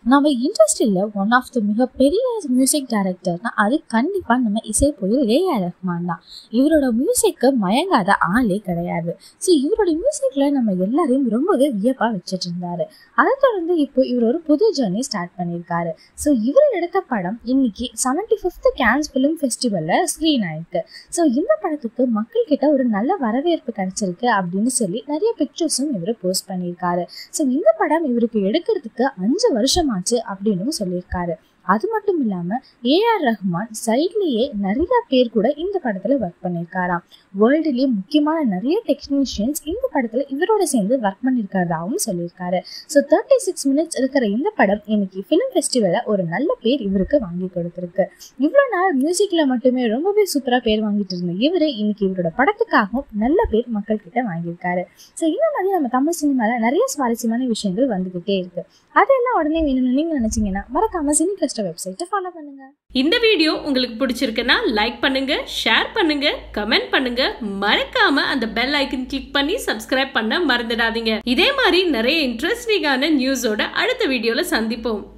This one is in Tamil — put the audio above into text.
நம்ம இண்டஸ்ட்ரியில ஒன் ஆஃப் த மிகப்பெரிய மியூசிக் டைரக்டர்னா அது கண்டிப்பா நம்ம இசைப்புயல் ஏ.ஆர். ரஹ்மான் தான். இவரோட மியூசிக்கு மயங்காத ஆளே கிடையாது. ஸோ இவரோட மியூசிக்ல நம்ம எல்லாரையும் ரொம்பவே வியப்பா வச்சுட்டு இருந்தாரு. அதை தொடர்ந்து இப்போ இவர் ஒரு புது ஜேர்னி ஸ்டார்ட் பண்ணியிருக்காரு. ஸோ இவர் எடுத்த படம் இன்னைக்கு 75th கேன்ஸ் ஃபிலிம் ஃபெஸ்டிவல்ல ஸ்கிரீன் ஆயிருக்கு. ஸோ இந்த படத்துக்கு மக்கள் கிட்ட ஒரு நல்ல வரவேற்பு கிடைச்சிருக்கு அப்படின்னு சொல்லி நிறைய பிக்சர்ஸும் இவர் போஸ்ட் பண்ணியிருக்காரு. ஸோ இந்த படம் இவருக்கு எடுக்கிறதுக்கு 5 வருஷம் அப்படின்னு சொல்லியிருக்காரு. அது மட்டும் இல்லாம ஏ.ஆர். ரஹ்மான் சைட்லயே நிறைய பேர் கூட இந்த படத்துல ஒர்க் பண்ணியிருக்காராம். வேர்ல்டுலயே முக்கியமான நிறைய டெக்னீஷியன்ஸ் இந்த படத்துல இவரோட சேர்ந்து ஒர்க் பண்ணியிருக்கிறதாவும் சொல்லியிருக்காரு. ஸோ 36 மினிட்ஸ் இருக்கிற இந்த படம் இன்னைக்கு ஃபிலிம் ஃபெஸ்டிவல்ல ஒரு நல்ல பேர் இவருக்கு வாங்கி கொடுத்துருக்கு. இவ்வளவு நாள் மியூசிக்ல மட்டுமே ரொம்பவே சூப்பரா பேர் வாங்கிட்டு இருந்த இவரு இன்னைக்கு இவரோட படத்துக்காகவும் நல்ல பேர் மக்கள் கிட்ட வாங்கியிருக்காரு. ஸோ இந்த மாதிரி நம்ம தமிழ் சினிமால நிறைய சுவாரஸ்யமான விஷயங்கள் வந்துகிட்டே இருக்கு. அதெல்லாம் உடனே வேணும்னு நீங்க நினைச்சீங்கன்னா மறக்காம CineCluster வெப்சைட்டை ஃபாலோ பண்ணுங்க. இந்த வீடியோ உங்களுக்கு பிடிச்சிருக்குன்னா லைக் பண்ணுங்க, ஷேர் பண்ணுங்க, கமெண்ட் பண்ணுங்க. மறக்காம அந்த பெல் ஐக்கன் கிளிக் பண்ணி சப்ஸ்கிரைப் பண்ண மறந்துடாதீங்க. இதே மாதிரி நிறைய இன்ட்ரெஸ்டிங்கான நியூஸோட அடுத்த வீடியோல சந்திப்போம்.